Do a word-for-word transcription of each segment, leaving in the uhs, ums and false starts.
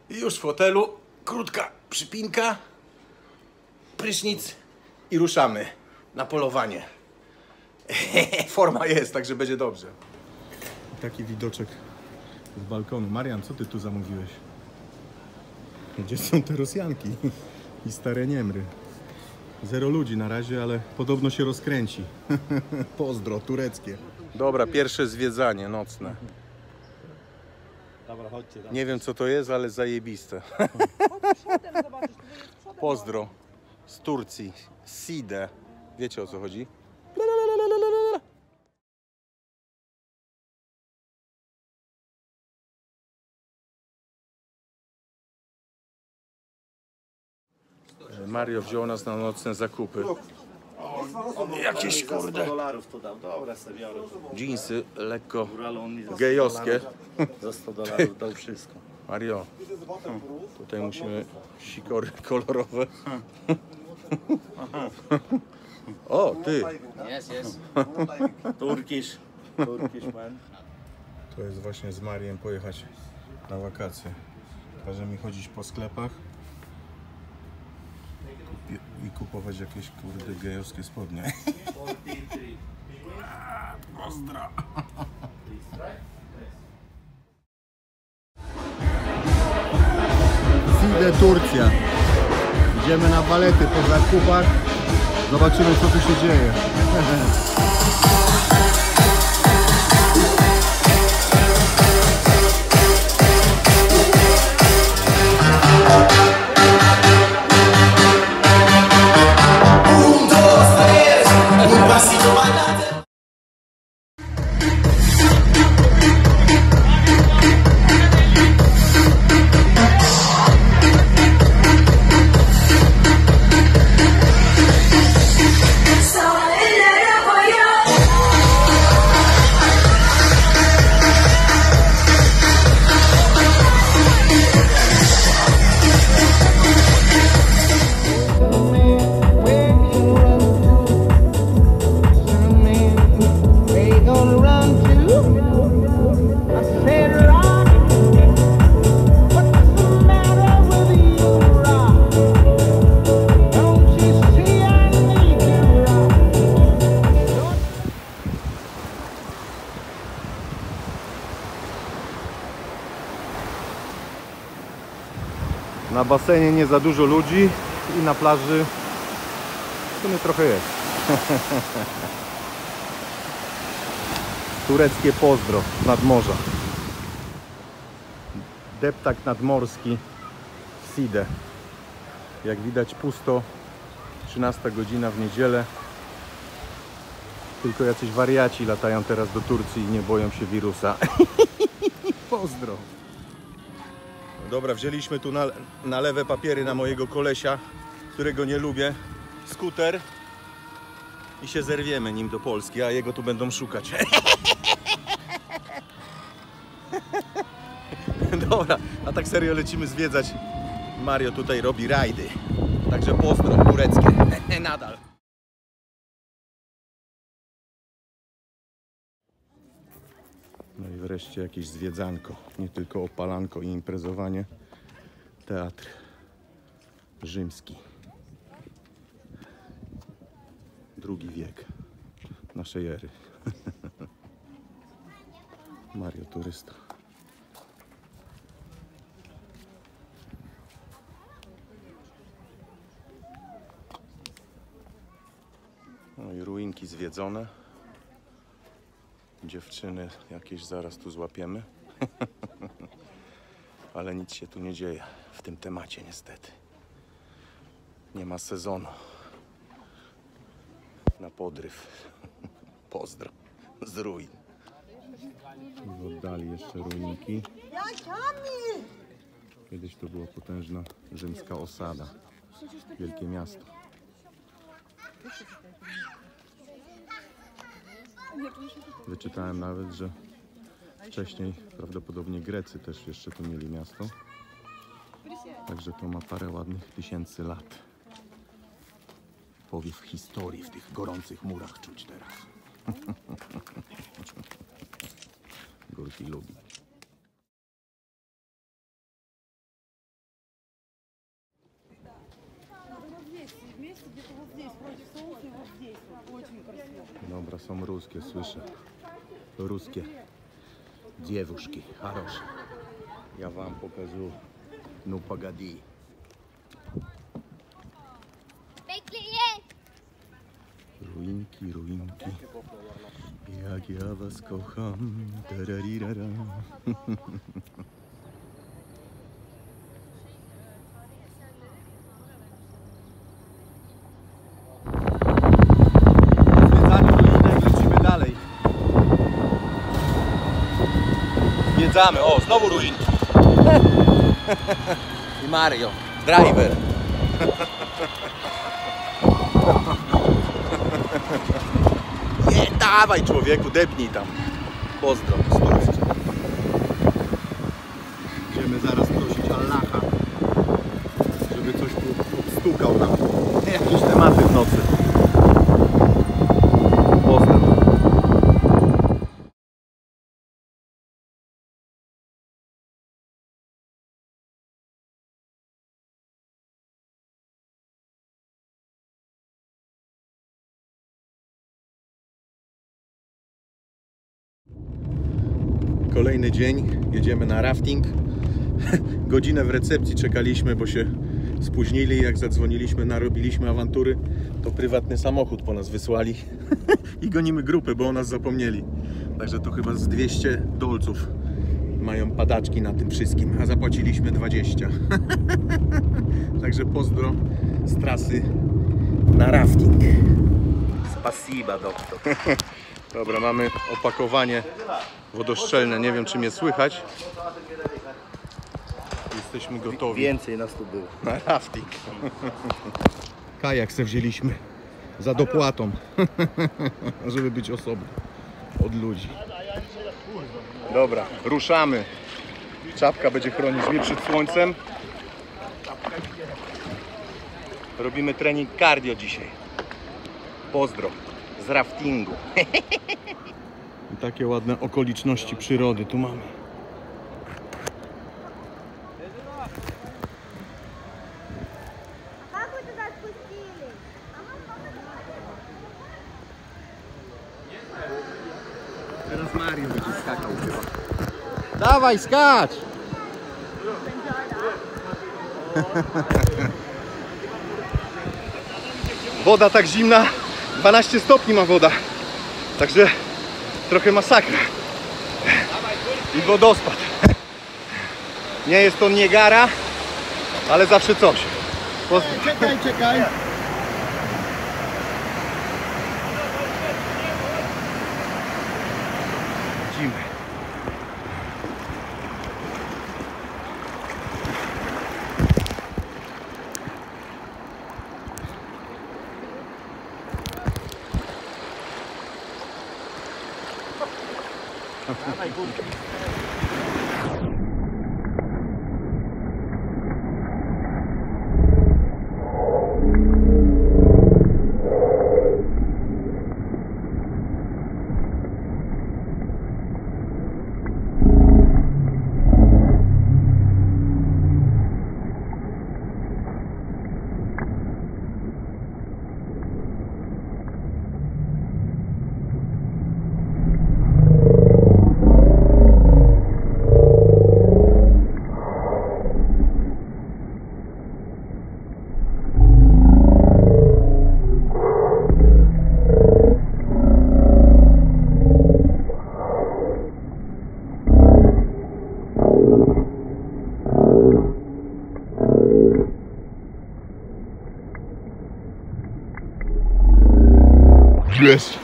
I już w hotelu, krótka przypinka, prysznic i ruszamy na polowanie. Forma jest, także będzie dobrze. Taki widoczek z balkonu. Marian, co ty tu zamówiłeś? Gdzie są te Rosjanki i stare Niemry? Zero ludzi na razie, ale podobno się rozkręci. Pozdro, tureckie. Dobra, pierwsze zwiedzanie nocne. Dobra, chodźcie. Tam. Nie wiem co to jest, ale zajebiste. Pozdro z Turcji, Side. Wiecie o co chodzi? Mario wziął nas na nocne zakupy. Jakieś kurde dolarów to dał. Dobra, sobie biorę. dżinsy lekko gejowskie. Za sto dolarów dał wszystko. Mario, tutaj musimy sikory kolorowe. O, ty! Jest, jest. Turkish. Turkish man. To jest właśnie z Mariem pojechać na wakacje. Każe mi chodzić po sklepach i kupować jakieś kurde gejowskie spodnie. Pozdro! Side Turcja. Idziemy na balety po zakupach. Zobaczymy co tu się dzieje. Na basenie nie za dużo ludzi i na plaży w sumie trochę jest. Tureckie Pozdro nad morza. Deptak nadmorski w Side. Jak widać pusto, trzynasta godzina w niedzielę. Tylko jacyś wariaci latają teraz do Turcji i nie boją się wirusa. Pozdro. Dobra, wzięliśmy tu na, na lewe papiery na mojego kolesia, którego nie lubię. Skuter. I się zerwiemy nim do Polski, a jego tu będą szukać. Dobra, a tak serio lecimy zwiedzać. Mario tutaj robi rajdy. Także pozdro, tureckie. Nadal. No i wreszcie jakieś zwiedzanko. Nie tylko opalanko i imprezowanie. Teatr rzymski. Drugi wiek naszej ery. Mario turysta. No i ruinki zwiedzone. Dziewczyny jakieś zaraz tu złapiemy. Ale nic się tu nie dzieje w tym temacie niestety. Nie ma sezonu na podryw. Pozdro z ruin. W oddali jeszcze ruinki. Kiedyś to była potężna rzymska osada. Wielkie miasto. Wyczytałem nawet, że wcześniej prawdopodobnie Grecy też jeszcze tu mieli miasto. Także to ma parę ładnych tysięcy lat. Powiew historii w tych gorących murach czuć teraz. Górki lubi. To są ruskie, słyszę. Ruskie dziewuszki, хорошие. Ja wam pokażę. No pogadi. Ruinki, ruinki. Jak ja was kocham. Tararirara. Zwiedzamy, o, znowu ruinki. I Mario, driver. Nie, dawaj człowieku, depnij tam. Pozdro, z Turcji. Będziemy zaraz prosić Allaha, żeby coś tu obstukał nam. Jakieś tematy w nocy. Pozdro. Kolejny dzień, jedziemy na rafting. Godzinę w recepcji czekaliśmy, bo się spóźnili. Jak zadzwoniliśmy, narobiliśmy awantury, to prywatny samochód po nas wysłali i gonimy grupę, bo o nas zapomnieli. Także to chyba z dwieście dolców mają padaczki na tym wszystkim, a zapłaciliśmy dwadzieścia. Także pozdro z trasy na rafting. Spasiba, doktor. Dobra, mamy opakowanie wodoszczelne, nie wiem czy mnie słychać. Jesteśmy gotowi Więcej nas tu było. na rafting. Kajak se wzięliśmy za dopłatą, żeby być osobno od ludzi. Dobra, ruszamy. Czapka będzie chronić mnie przed słońcem. Robimy trening cardio dzisiaj. Pozdro z raftingu. I takie ładne okoliczności przyrody tu mamy. Teraz Mario będzie skakał chyba. Dawaj, skacz! Woda tak zimna, dwanaście stopni ma woda. Także trochę masakra. I wodospad. Nie jest to Niagara, ale zawsze coś. Pozdro. Czekaj, czekaj. Zimy. Jest.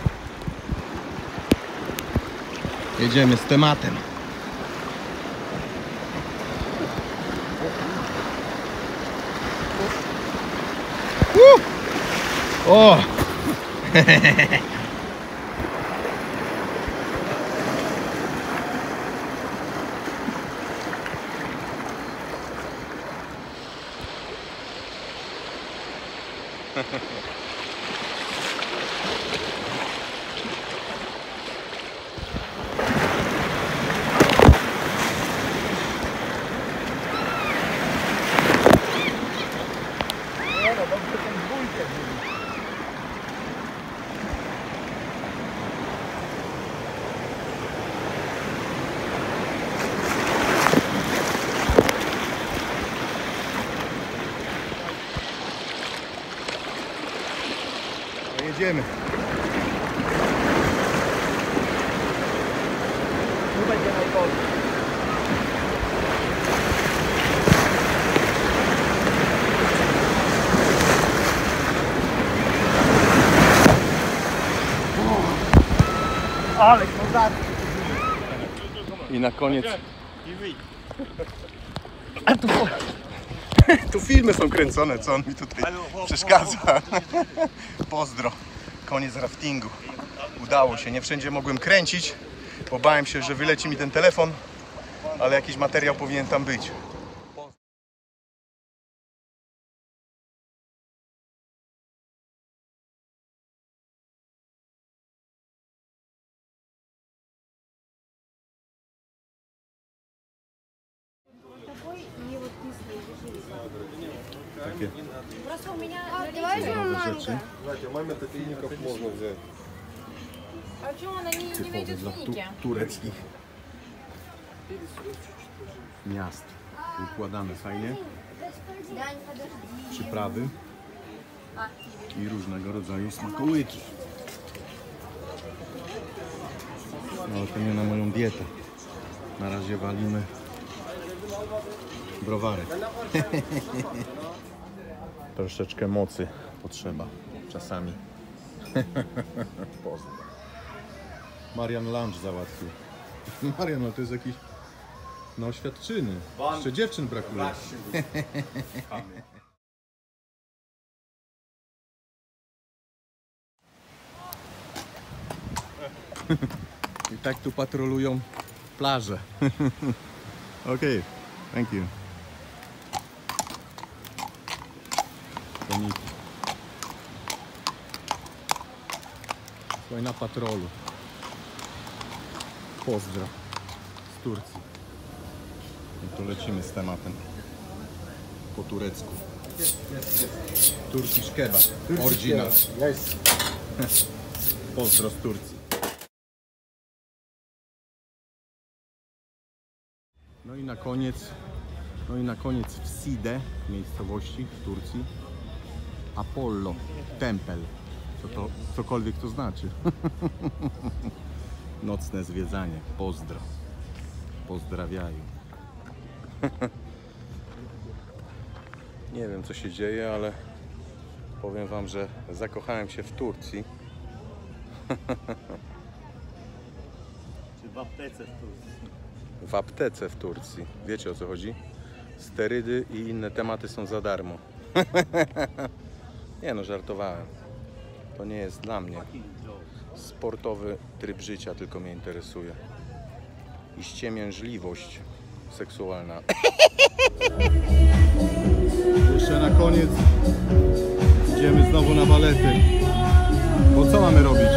Jedziemy z tematem. Uh! O! Jedziemy. Tu będzie najgorzej. Ale kozacki. I na koniec... A tu... Tu filmy są kręcone, co on mi tutaj przeszkadza. Pozdro. Koniec raftingu. Udało się. Nie wszędzie mogłem kręcić, bo bałem się, że wyleci mi ten telefon, ale jakiś materiał powinien tam być. Takie Просто у меня наличие rzeczy. А почему она не, не Typowe найдет dla tu финики? tureckich miast. Układane fajnie. Przyprawy i różnego rodzaju smakołyki. No ale to nie na moją dietę. Na razie walimy browary. Troszeczkę mocy potrzeba czasami. Pozdro. Marian lunch załatwił. Marian, no to jest jakiś... No oświadczyny. Jeszcze dziewczyn brakuje. I tak tu patrolują plaże. Okej, thank you. Koniki. Słuchaj, na patrolu. Pozdro z Turcji. I to lecimy z tematem po turecku. Turkish kebab. Oryginal. Pozdro z Turcji. No i na koniec, no i na koniec w Side, miejscowości w Turcji, Apollo Tempel. Co to, cokolwiek to znaczy. Nocne zwiedzanie. Pozdro. Pozdrawiają. Nie wiem, co się dzieje, ale powiem wam, że zakochałem się w Turcji. Czy w aptece w Turcji? W aptece w Turcji. Wiecie, o co chodzi? Sterydy i inne tematy są za darmo. Nie no, żartowałem. To nie jest dla mnie. Sportowy tryb życia tylko mnie interesuje. I ściemiężliwość seksualna. Jeszcze na koniec idziemy znowu na balety. Bo co mamy robić?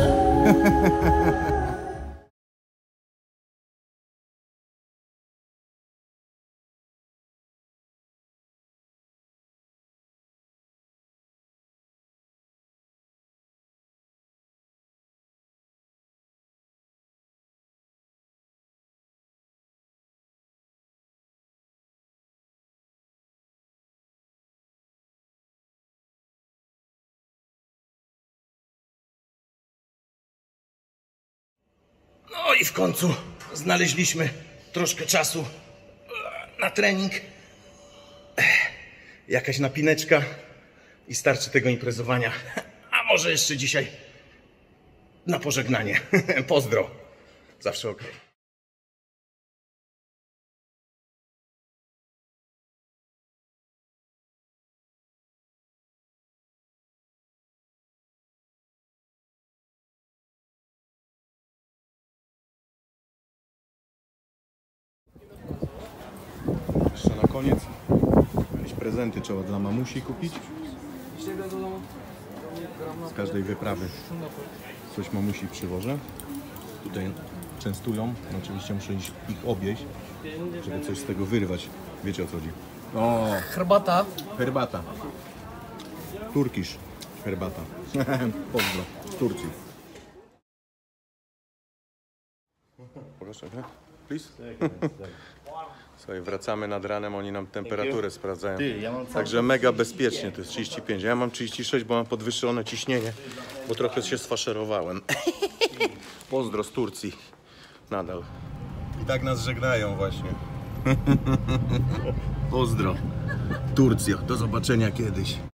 No i w końcu znaleźliśmy troszkę czasu na trening. Jakaś napineczka i starczy tego imprezowania. A może jeszcze dzisiaj na pożegnanie. Pozdro. Zawsze okej. Okay. Jeszcze na koniec jakieś prezenty trzeba dla mamusi kupić. Z każdej wyprawy coś mamusi przywożę. Tutaj częstują. No oczywiście muszę ich objeść, żeby coś z tego wyrwać. Wiecie, o co chodzi. O, Herbata. herbata. Turkish herbata. Pozdro. Z Turcji. Pokaż trochę, please. Słuchaj, wracamy nad ranem, oni nam temperaturę sprawdzają. Ty, ja mam cały Także czas mega bezpiecznie, to jest trzydzieści pięć. Ja mam trzydzieści sześć, bo mam podwyższone ciśnienie, bo trochę się sfaszerowałem. Pozdro z Turcji. Nadal. I tak nas żegnają właśnie. Pozdro. Turcja, do zobaczenia kiedyś.